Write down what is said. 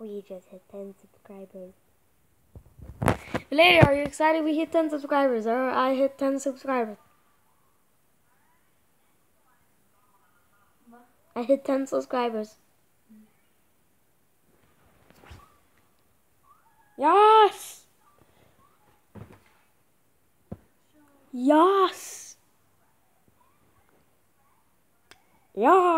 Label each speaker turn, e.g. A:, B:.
A: We just hit 10 subscribers.
B: Lady, are you excited we hit 10 subscribers? Or I hit 10 subscribers. I hit 10 subscribers. Yes! Yes! Yes!